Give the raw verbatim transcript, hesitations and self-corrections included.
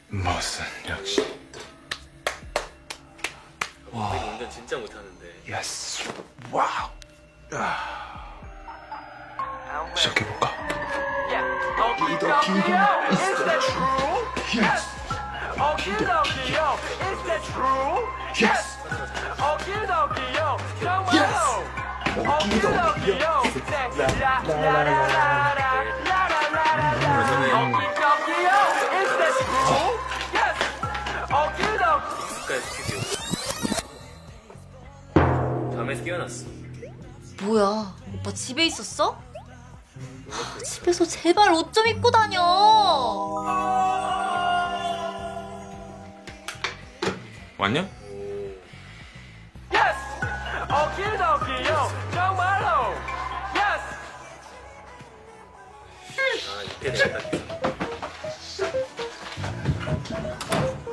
무슨 역시. 와. 운전 진짜 못하는데. 예스. 와우. 아. 시작해볼까? okey dokey, is that true? Yes. okey dokey, yo, is that true? Yes. okey dokey, yo, 정말로. okey dokey, yo, la la la la la la la la. okey dokey, yo, is that true? Yes. okey dokey. 스카이 스튜디오. 밤에 깨어났어. 뭐야, 오빠 집에 있었어? 집에서 제발 옷 좀 입고 다녀. 왔냐? Yes. okey dokey, yo, 정말로. Yes. 아, 이때 내가 딱.